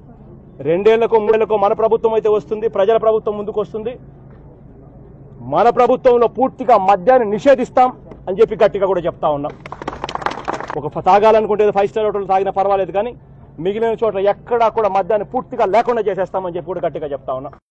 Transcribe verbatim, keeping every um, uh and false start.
రెండేళ్లకు మూడేళ్లకు మన ప్రభుత్వం అయితే వస్తుంది, ప్రజల ప్రభుత్వం ముందుకు వస్తుంది. మన ప్రభుత్వంలో పూర్తిగా మద్యాన్ని నిషేధిస్తాం అని చెప్పి గట్టిగా కూడా చెప్తా ఉన్నాం. ఒక తాగాలనుకుంటే ఫైవ్ స్టార్ హోటల్ తాగినా పర్వాలేదు, కానీ మిగిలిన చోట్ల ఎక్కడా కూడా మద్యాన్ని పూర్తిగా లేకుండా చేసేస్తామని చెప్పి కూడా గట్టిగా చెప్తా ఉన్నాం.